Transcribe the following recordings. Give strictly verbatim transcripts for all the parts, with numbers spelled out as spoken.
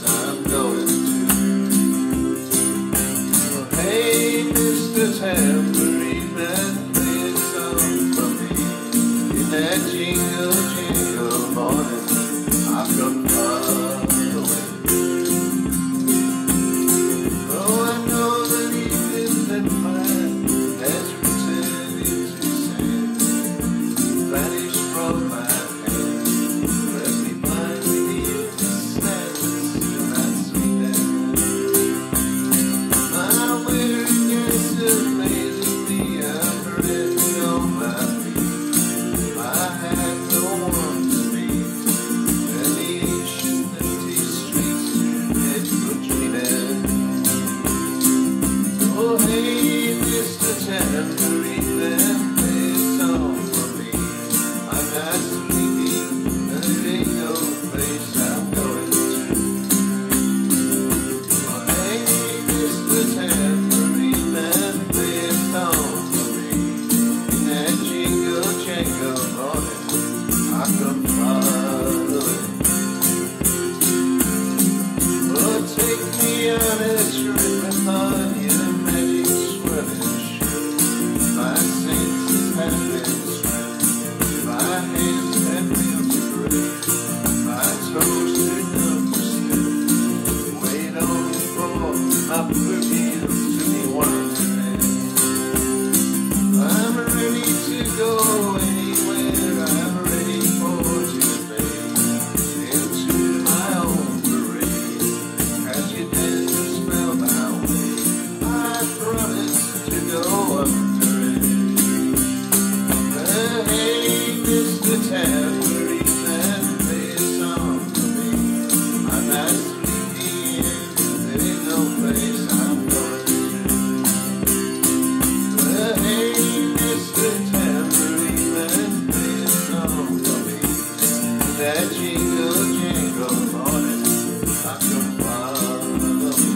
I'm going to. Hey, Mister Tambourine Man, play a song for me. In that jingle, jingle morning, I've come far away. Oh, I know that evening and fire has returned into sand, vanished from my hand, left me blind beneath the sadness of that sweet hand. My weariness amazing me, I'm ready on my feet. I had no one to meet, and the ancient empty streets too dead for dreaming. Oh, hey, Mister Tambourine Man, play a song for me. I'm not sleepy, and it ain't no place I'm going to. Oh, hey, Mister Tambourine Man, play a song for me. In that jingle, jangle morning, I come far away. Oh, take me on a trip upon your magic swirling ship. My senses have been stripped, my hands have been to grip, my toes too numb to step. Wait on for my pupils to be wandering. I'm ready to go anywhere, I'm ready for to fade into my own parade. As you dance and smell my way, I promise to go under it. Uh, hey, Mister Tambourine Man, play a song for me. I'm not sleepy and there ain't no place I'm going to. Uh, hey, Mister Tambourine Man, play a song for me. In that jingle, jingle morning, I come far away.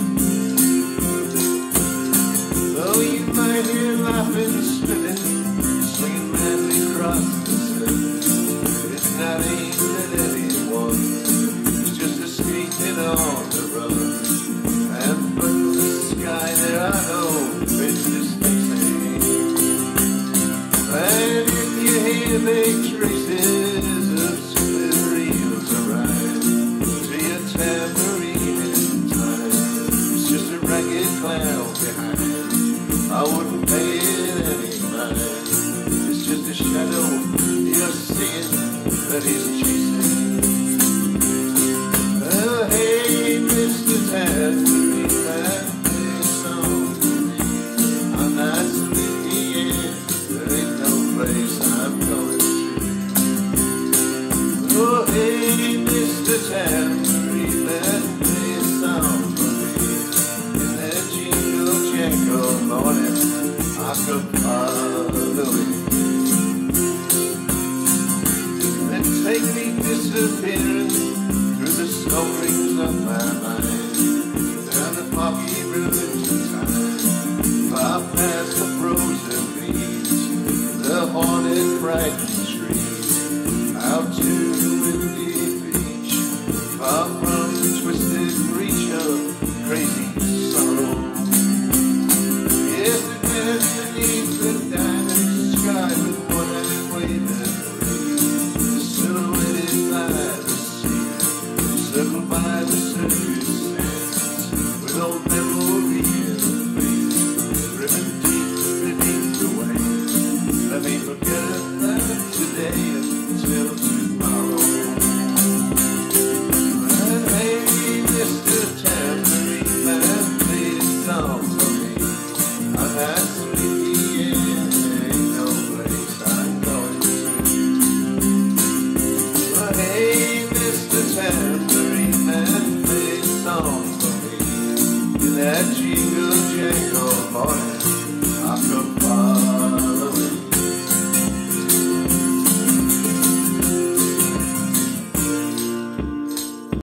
Though you might hear laughing, spinning, swinging madly across the sun, it's not aimed at anyone, it's just escaping on the run. And from the sky there are no business mixing. And if you hear big traces of split reels arise to your tambourine in time, it's just a ragged cloud behind. I wouldn't pay it any mind. It's just a shadow you're seeing that he's chasing. Oh, hey, Mister Tambourine Man, play a song for me. I'm not sleepy and there ain't no place I'm going to. Oh, hey, Mister Tambourine Man, play a song for me. In that jingle, jangle morning, I come far away. Then take me disappearing through the sculptures of my mind, down the foggy ruins of time, far past the frozen leaves, the haunted, frightened trees, out to the windy beach, far from the twisted reach of crazy sorrow. Yes, the destinies that diamond sky with one-eyed waving breeze, silhouetted by the sea, circled by the surf.